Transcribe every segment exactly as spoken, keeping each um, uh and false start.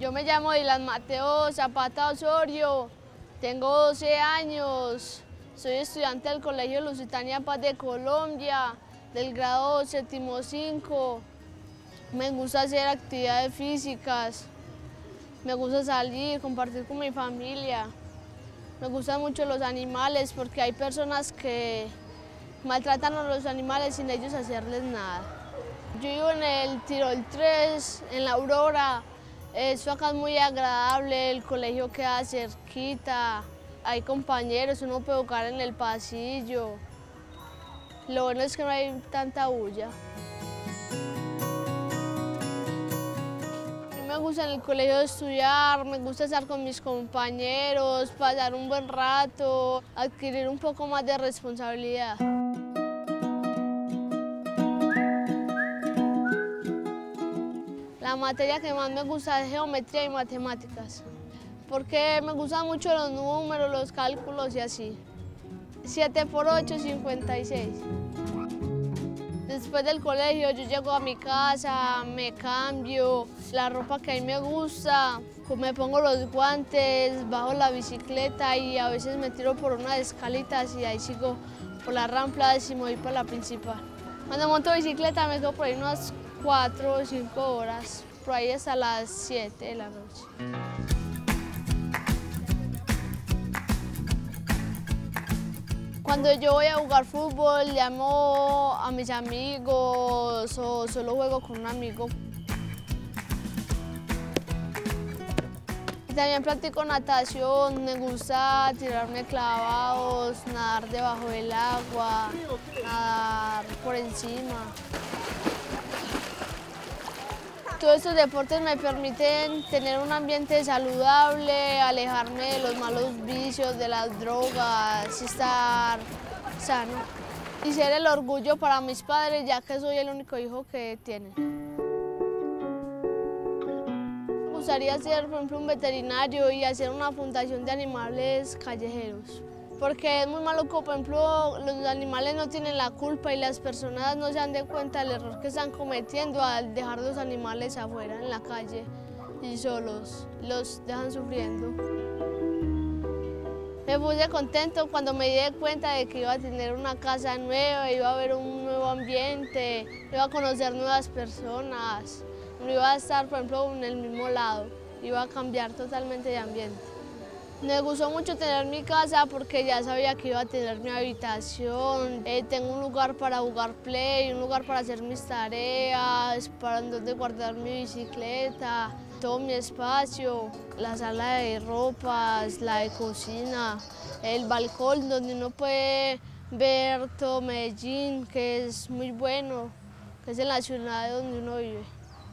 Yo me llamo Dylan Mateo Zapata Osorio, tengo doce años, soy estudiante del Colegio Lusitania Paz de Colombia, del grado séptimo cinco. Me gusta hacer actividades físicas, me gusta salir, compartir con mi familia. Me gustan mucho los animales porque hay personas que maltratan a los animales sin ellos hacerles nada. Yo vivo en el Tirol tres, en la Aurora. Esto acá es muy agradable, el colegio queda cerquita, hay compañeros, uno puede jugar en el pasillo. Lo bueno es que no hay tanta bulla. A mí me gusta en el colegio estudiar, me gusta estar con mis compañeros, pasar un buen rato, adquirir un poco más de responsabilidad. La materia que más me gusta es geometría y matemáticas, porque me gustan mucho los números, los cálculos y así. siete por ocho, cincuenta y seis. Después del colegio yo llego a mi casa, me cambio, la ropa que a mí me gusta, me pongo los guantes, bajo la bicicleta y a veces me tiro por unas escalitas y ahí sigo por las ramplas y me voy por la principal. Cuando monto bicicleta me quedo por ahí unas cuatro o cinco horas, por ahí hasta las siete de la noche. Cuando yo voy a jugar fútbol, llamo a mis amigos o solo juego con un amigo. También practico natación, me gusta tirarme clavados, nadar debajo del agua, nadar por encima. Todos estos deportes me permiten tener un ambiente saludable, alejarme de los malos vicios, de las drogas, estar sano y ser el orgullo para mis padres, ya que soy el único hijo que tienen. Me gustaría ser, por ejemplo, un veterinario y hacer una fundación de animales callejeros. Porque es muy maluco, por ejemplo, los animales no tienen la culpa y las personas no se dan de cuenta del error que están cometiendo al dejar los animales afuera en la calle y solos, los dejan sufriendo. Me puse contento cuando me di cuenta de que iba a tener una casa nueva, iba a haber un nuevo ambiente, iba a conocer nuevas personas, no iba a estar, por ejemplo, en el mismo lado, iba a cambiar totalmente de ambiente. Me gustó mucho tener mi casa porque ya sabía que iba a tener mi habitación, eh, tengo un lugar para jugar play, un lugar para hacer mis tareas, para donde guardar mi bicicleta, todo mi espacio, la sala de ropas, la de cocina, el balcón donde uno puede ver todo Medellín, que es muy bueno, que es en la ciudad donde uno vive.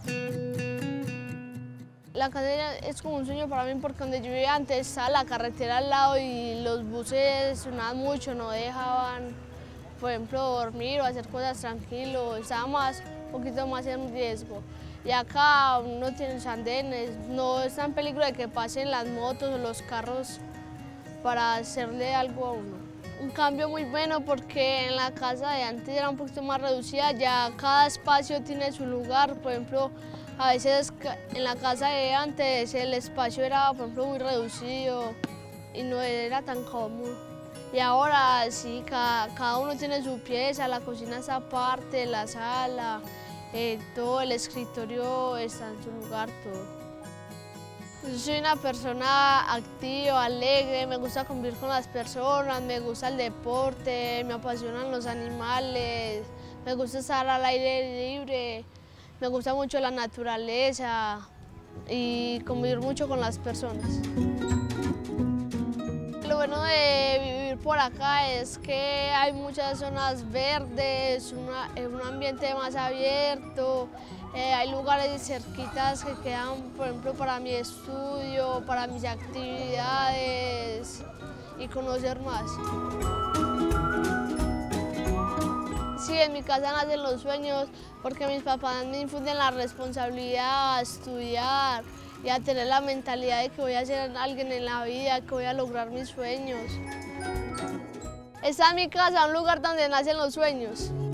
La casa es como un sueño para mí porque donde yo vivía antes estaba la carretera al lado y los buses sonaban mucho, no dejaban, por ejemplo, dormir o hacer cosas tranquilo, estaba más, un poquito más en riesgo. Y acá no tiene andenes, no está en peligro de que pasen las motos o los carros para hacerle algo a uno. Un cambio muy bueno porque en la casa de antes era un poquito más reducida, ya cada espacio tiene su lugar, por ejemplo, a veces en la casa de antes el espacio era, por ejemplo, muy reducido y no era tan cómodo. Y ahora sí, cada, cada uno tiene su pieza, la cocina está aparte, la sala, eh, todo el escritorio está en su lugar, todo. Yo soy una persona activa, alegre, me gusta convivir con las personas, me gusta el deporte, me apasionan los animales, me gusta estar al aire libre. Me gusta mucho la naturaleza y convivir mucho con las personas. Lo bueno de vivir por acá es que hay muchas zonas verdes, una, un ambiente más abierto, eh, hay lugares cerquitas que quedan, por ejemplo, para mi estudio, para mis actividades y conocer más. Sí, en mi casa nacen los sueños porque mis papás me infunden la responsabilidad a estudiar y a tener la mentalidad de que voy a ser alguien en la vida, que voy a lograr mis sueños. Esta es mi casa, un lugar donde nacen los sueños.